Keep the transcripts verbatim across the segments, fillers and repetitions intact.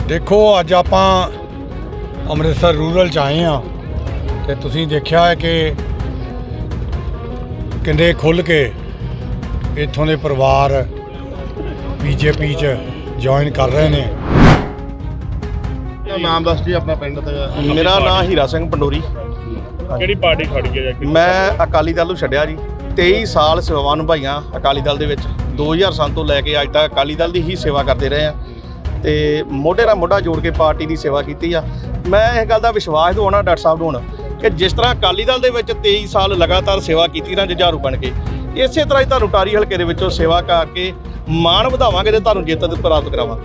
देखो अज आपां अमृतसर रूरल च आए हाँ तो तुसीं देखिया है कि किंडे खुल के इत्थों के परिवार बीजेपी च ज्वाइन कर रहे हैं। नाम दस जी अपना पिंड ते। मेरा नाम हीरा सिंह पंडोरी। किहड़ी पार्टी खड़ी है? मैं अकाली दल नूं छड्डिया जी। तेईस साल सेवावां निभाईआं अकाली दल दे विच। दो हज़ार सात तो लैके अज तक अकाली दल की ही सेवा करते रहे हैं तो मोढे नाल मोढा जोड़ के पार्टी की सेवा की आ। मैं इस गल का विश्वास दवाना डॉक्टर साहब नूं कि जिस तरह अकाली दल दे विच तेईस साल लगातार सेवा की ना जुझारू बन के, इस तरह ही तुहानूं टारी हल्के दे विचों सेवा करके मान वधावांगे ते तुहानूं जिੱਤ प्राप्त करावांगे।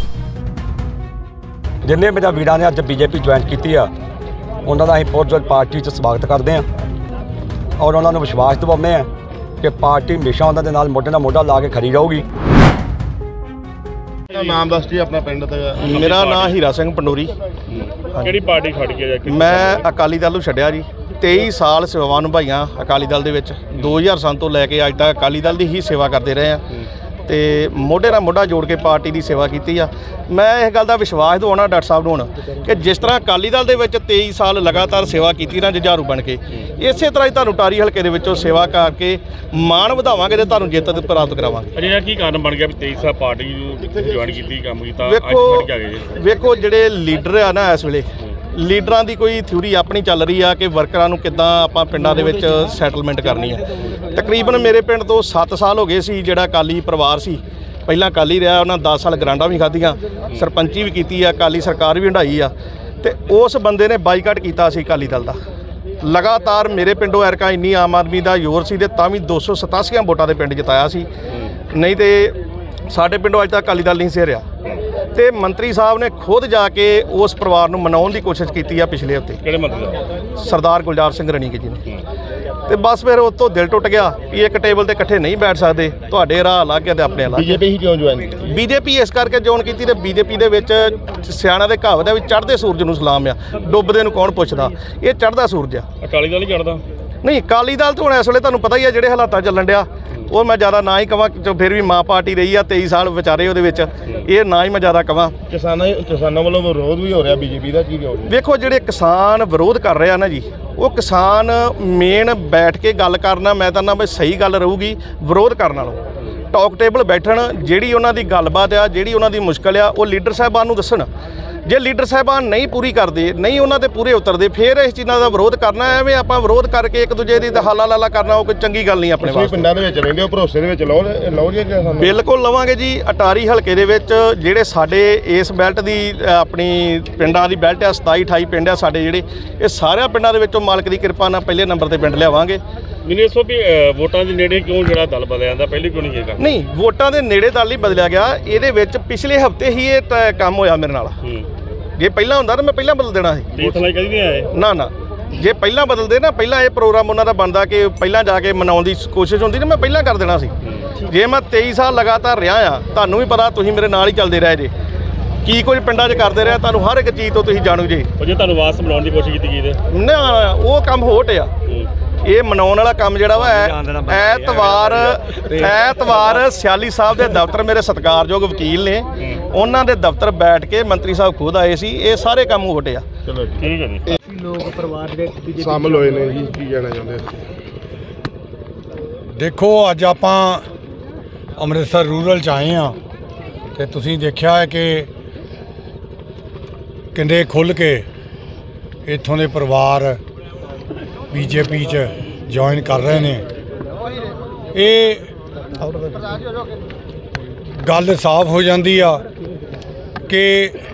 जिन्ने मेरा वीरां ने अज बीजेपी ज्वाइन की आ उन्हों का असीं पुरजोर पार्टी च स्वागत करते हैं और उन्होंने विश्वास दिवाउने हैं कि पार्टी हमेशा उन्होंने नाल मोढे नाल मोढा ला के खड़ी रहूगी। नाम दस जी अपना पिंड ते। मेरा नाम हीरा सिंह पंडोरी। किहड़ी पार्टी खड़ी है? मैं अकाली दल नूं छड्डिया जी। तेईस साल सेवावां निभाईआं अकाली दल दे विच। दो हज़ार सात तो लैके अज तक अकाली दल की ही सेवा करते रहे हैं तो मोढे नाल मोढा जोड़ के पार्टी की सेवा की आ। मैं इस गल का विश्वास दवाना डॉक्टर साहब नूं कि जिस तरह अकाली दल दे विच तेईस साल लगातार सेवा की ना जुझारू बन के, इस तरह ही तुहानूं टारी हल्के दे विचों सेवा करके मान वधावांगे ते तुहानूं जिੱਤ प्राप्त करावांगे। अजे की कारण बन गया भी तेईस साल पार्टी ज्वाइन की काम कीता? वेखो वेखो जिहड़े लीडर आ ना इस वेले लीडरां दी कोई थ्योरी अपनी चल रही है कि वर्करां नूं किद्दां आपां पिंडां दे विच सैटलमेंट करनी है। तकरीबन मेरे पिंड तो सत्त साल हो गए सी जिहड़ा अकाली परिवार सी, पहलां अकाली रहा, उन्हां दस साल ग्रांटां भी खाधियां, सरपंची भी कीती है, अकाली सरकार भी हंडाई आ ते उस बंदे ने बाईकाट कीता सी अकाली दल दा। लगातार मेरे पिंडों एरका इन्नी आम आदमी का जोर सी ते तां भी दो सौ सतासियां वोटां दे पिंड जिताया सी, नहीं तो साडे पिंडों अज तक अकाली दल नहीं से रहा। तो मंत्री साहब ने खुद जाके उस परिवार को मनाने की कोशिश की है पिछले हफ्ते। सरदार गुलजार सिंह रणी जी ने। तो बस फिर उस तो दिल टुट गया कि एक टेबल पर इकट्ठे नहीं बैठ सकते, तुहाडे राह अलग है तो अपने अलग। बीजेपी ही क्यों ज्वाइन की? बीजेपी इस करके ज्वाइन की तो बीजेपी के सियाणा दे कहावत है भी चढ़ते सूरज नूं सलाम आ, डुबदे नूं कौन पुछदा। ये चढ़दा सूरज आ। अकाली दल ही चढ़दा नहीं, अकाली दल तो हुण इस वेले तुहानूं पता ही है जिहड़े हालात चलन डिया वो मैं ज़्यादा ना ही कहां, फिर भी माँ पार्टी रही है तेईस साल विचारे वो ये ना ही मैं ज़्यादा कहां। किसानों किसानों वालों विरोध भी हो रहा बीजेपी का, की देखो जिहड़े किसान विरोध कर रहे हैं ना जी, वो किसान मेन बैठ के गल करना मैं कहना भी सही गल रहूगी। विरोध करन नालों टॉक टेबल बैठण, जिहड़ी उन्हां दी गलबात आ, जिहड़ी उन्हां दी मुश्किल आ, वो लीडर साहिबान नूं दस्सण। जे लीडर साहिबान नहीं पूरी करते, नहीं उन्होंने पूरे उतरते, फिर इस चीज़ों का विरोध करना है। एवं आप विरोध करके एक दूजे की दहाला लाला करना वो कोई चंगी गल नहीं अपने वास्ते। पिंडां दे विच रहिंदे हो, भरोसे दे विच लओ लओ जी? बिल्कुल लवांगे जी। अटारी हल्के दे विच जिहड़े साडे इस बेल्ट की अपनी पिंडां दी बेल्ट है, सताई अठाई पिंड है साडे जिहड़े, ये सारे पिंडां दे विचों मालक की कृपा नाल पहले नंबर ते पिंड लियावांगे। मैंने इस भी वोटां दे नेड़े क्यों जिहड़ा दल बदलिया जांदा, पहले क्यों नहीं कीता? नहीं, वोटां दे नेड़े दल नहीं बदलिया गया, इहदे विच पिछले हफ्ते ही ये काम होया मेरे नाल। जे पहला हुंदा ना मैं पहला बदल देना सी। कदी नहीं आए ना ना जे पहला बदलते ना, पहला ये प्रोग्राम उन्होंने बनता कि पहला जाके मनाने की कोशिश होती ना, मैं पहला कर देना सी। जे मैं तेईस साल लगातार रहा हाँ, तुहानूं भी पता, तुसीं मेरे नाल ही चलते रहे जे, की कुछ पिंडां च करते रहे, तुहानूं हर एक चीज़ तो तुसीं जाणू जे। जे तुहानूं वास मनाने की कोशिश की ना, वो काम होट आ। ये मनाने वाला काम जिहड़ा वा ऐतवार ऐतवार सियाली साहब के दफ्तर, मेरे सत्कारयोग वकील ने, उन्होंने दे दफ्तर बैठ के मंत्री साहब खुद आए सी, ये सारे काम होट आ। चलो ठीक है जी। लोग परिवार शामिल होए ने जी, की कहना चाहुंदे? देखो अज आपां अमृतसर रूरल च आए हाँ तो तुसीं देखिया है कि किंडे खुल के इत्थों के परिवार बीजेपी च ज्वाइन कर रहे हैं। ये गल साफ हो जाती आ कि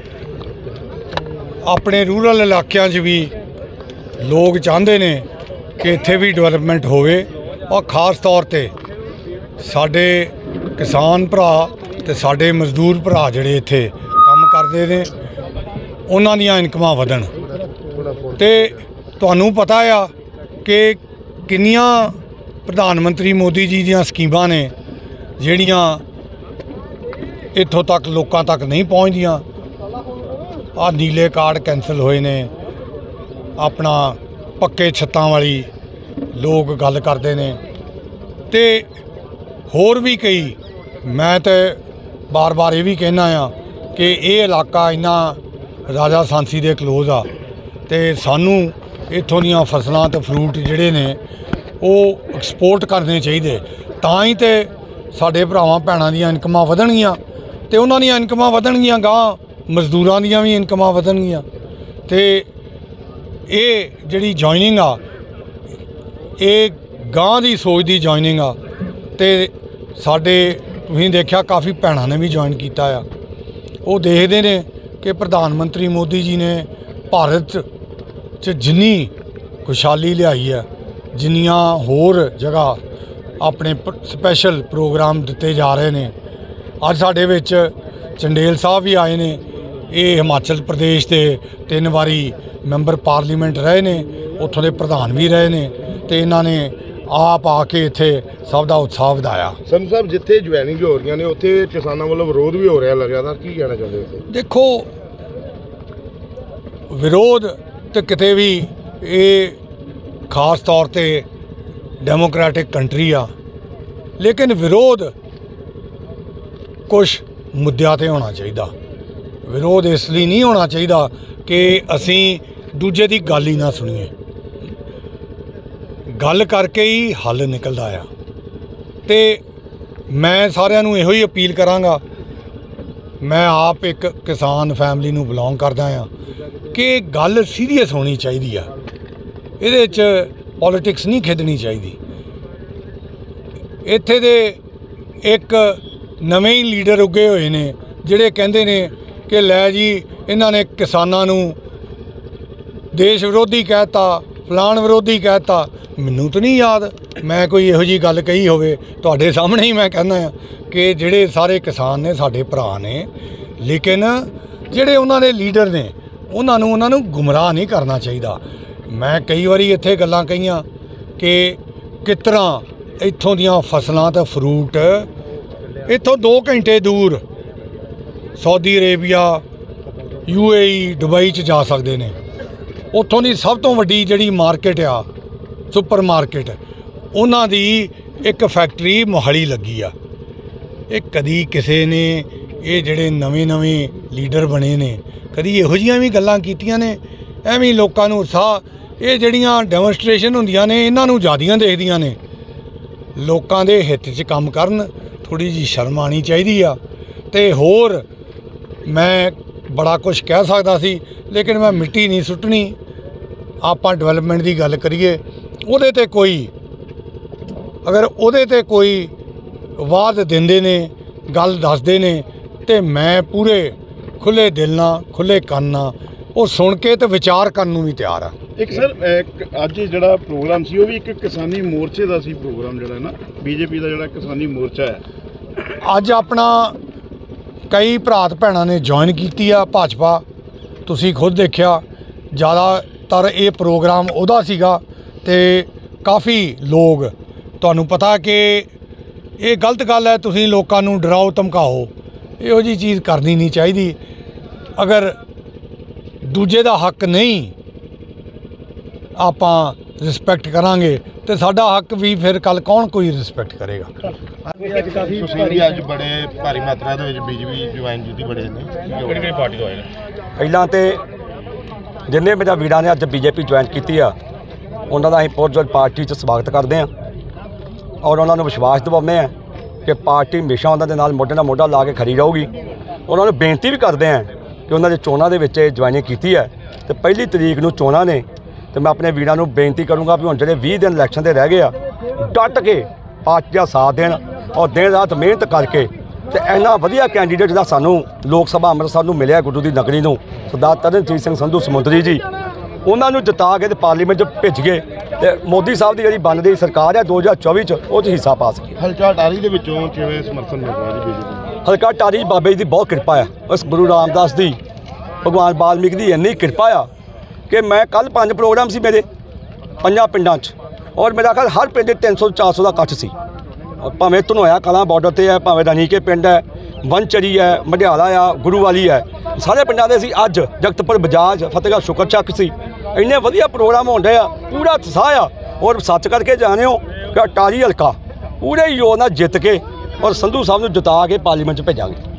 अपने रूरल इलाकों च भी लोग चाहते हैं कि इत्थे भी डिवेलपमेंट होवे और खास तौर पे साडे किसान भरा ते साडे मजदूर भरा जिहड़े इत्थे काम करते हैं उन्हां दीयां इनकमां वधण। ते तुहानूं पता आ कि किन्नियां प्रधानमंत्री मोदी जी दीयां स्कीमां ने जिहड़ियां इत्थों तक लोकां तक नहीं पहुँचदियां। आ नीले कार्ड कैंसल होए ने, अपना पक्के छत्तां वाली लोग गल करते हैं, तो होर भी कई। मैं तो बार बार ये भी कहना आ कि ये इलाका इन्ना राजा सांसी दे क्लोज आ ते सानू इत्थों दीयां फसलां ते फ्रूट जिहड़े ने वो एक्सपोर्ट करने चाहिए, तां ही ते साडे भरावां भैणां दीयां इनकमां वधणगीਆਂ ते उन्हां दीयां इनकमां वधणगीਆਂ गां मजदूरां दीयां भी इनकमां वधणगीਆਂ ते ये जिहड़ी जॉइनिंग आ ये गां दी सोच दी जॉइनिंग आ ते साडे तुसीं देखिया काफ़ी भैणां ने भी जॉइन कीता आ। वो देखते ने कि प्रधानमंत्री मोदी जी ने भारत च जिन्नी खुशहाली लियाई है, जिन्नियां होर जगह अपने स्पैशल प्रोग्राम दिते जा रहे हैं। अज साडे विच चंडेल साहब भी आए ने, ये हिमाचल प्रदेश के तीन वारी मैंबर पार्लीमेंट रहे ने, उत्थों के प्रधान भी रहे ने ते इन्हां ने आप आके इत्थे सब दा उत्साह वधाया। संधू साहब जिथे ज्वाइनिंग हो रही ने उत्थे किसानों वालों विरोध भी हो रहा लगातार, की कहना चाहते हो? देखो विरोध तो किते भी ये खास तौर पे डेमोक्रेटिक कंट्री आ, लेकिन विरोध कुछ मुद्दों ते होना चाहिए। विरोध इसलिए नहीं होना चाहिए कि असी दूजे की गल ही ना सुनीए, गल करके ही हल निकलता आ। तो मैं सारिਆਂ ਨੂੰ ਇਹੋ ਹੀ अपील करांगा, मैं आप एक किसान फैमिली ਨੂੰ बिलोंग करदा हाँ, कि गल सीरीयस होनी चाहिए आ, ਇਹਦੇ 'ਚ पॉलिटिक्स नहीं खेदनी चाहिए। ਇੱਥੇ ਦੇ एक नवे ही लीडर उगे हुए ने ਜਿਹੜੇ ਕਹਿੰਦੇ ਨੇ कि लै जी इन्हां ने किसानां ਨੂੰ देश विरोधी कहता, फलाण विरोधी कहता। मैनू तो नहीं याद मैं कोई इहो जी गल कही होवे, तुहाडे सामने ही मैं कहना कि जिहड़े सारे किसान ने साडे भरा ने, लेकिन जिहड़े उन्हां दे लीडर ने उन्हां नूं उन्हां नूं गुमराह नहीं करना चाहिए। मैं कई वारी इत्थे गल्लां कहीआं कि किस तरह इत्थों दीयां फसलां ते फ्रूट इत्थों दो घंटे दूर Saudi Arabia, U A E, Dubai च जा सकते हैं। उत्थों की सब तो वड्डी जिहड़ी मार्केट आ, सुपर मार्केट, उन्हां दी एक फैक्ट्री मोहाली लगी आ। ये कदी किसी ने ये जिहड़े नवे नवे लीडर बने ने कदी इहो जिहियां भी गल्लां कीतियां ने, एवें लोकां नूं उत्साह ये जिहड़ियां डैमोनस्ट्रेशन हुंदियां ने इन्हां नूं ज़्यादियां देखदियां ने। लोकां दे हित च काम करन, थोड़ी जी शर्म आनी चाहिदी आ। ते होर मैं बड़ा कुछ कह सकता सी, लेकिन मैं मिट्टी नहीं सुट्टनी। आपां डिवेलपमेंट की गल करिए, उहदे ते कोई अगर उहदे ते कोई वाद देंदे ने, गल दसदे ने, ते मैं पूरे खुले दिल नाल खुले कंन नाल वो सुन के तो विचार करन नूं भी तैयार आ। एक सर अज जिहड़ा प्रोग्राम सी वो भी एक किसानी मोर्चे का सी प्रोग्राम, जिहड़ा ना बीजेपी का जिहड़ा किसानी मोर्चा है, अज अपना कई भरा भैणां ने जॉइन की आ भाजपा। तुसीं खुद देखिया ज़्यादातर ये प्रोग्राम उहदा सीगा ते काफ़ी लोग, तुहानूं पता कि ये गलत गल है, तुसीं लोकां नूं डराओ धमकाओ, इहो जी चीज़ करनी नहीं चाहिए। अगर दूजे दा हक नहीं आपां रिस्पैक्ट करांगे तो साडा हक भी फिर कल कौन कोई रिस्पैक्ट करेगा। अज बड़े भारी मात्रा दे बीजेपी ज्वाइन की बड़े ने पार्टी होए ਪਹਿਲਾਂ तो जिन्ने मेरा वीरां ने अज बीजेपी ज्वाइन की आ, उन्हों का असीं पुरजोर पार्टी च स्वागत करते हैं और उन्होंने विश्वास दिवाते हैं कि पार्टी हमेशा उन्होंने नाल मोढे नाल मोढा ला के खड़ी रहूगी। उन्होंने बेनती भी करते हैं कि उन्होंने चोणों के ज्वाइनिंग की है तो पहली तरीक नूं चोणां ने, तो मैं अपने वीरां नूं बेनती करूँगा भी हुण जिहड़े बीस दिन इलैक्शन के रह गए आ, डट के पार्टी का साथ देण और दिन रात मेहनत करके तो इन्ना वधिया कैंडीडेट जिहड़ा सानूं लोक सभा अंमृतसर नूं मिलिया गुरु की नगरी नूं, सरदार तरनजीत सिंह संधू समुंदरी जी, उन्होंने जिता के पार्लीमेंट भेज गए तो मोदी साहब की जी बन रही सरकार है दो हज़ार चौबी वो हिस्सा पा सके। हल्का टारी के विचों किवें समर्थन मिल रहा जी बीजेपी? हल्का टारी बाबे जी की बहुत कृपा है, उस गुरु रामदास की, भगवान वाल्मीकि की इन्नी कृपा आ कि मैं कल पांच प्रोग्राम सी मेरे पंजा पिंडां च, और मेरा ख्याल हर पिंड तीन सौ चार सौ का कट्ठ सी। भावें धनोया कलां बॉर्डर पर है, भावें रनीके पिंड है, वनचरी है, मडियाला आ, गुरु वाली है, सारे पिंडां दे सी। अज जगतपुर बजाज, फतेहगढ़ शुकर चक सी, इन्ने वधिया प्रोग्राम होंदे आ, पूरा उत्साह आ। और सच करके जाने हो कि टारी हल्का पूरे योग नाल जित के और संधू साहब नूं जिता के पार्लीमेंट च भेजांगे।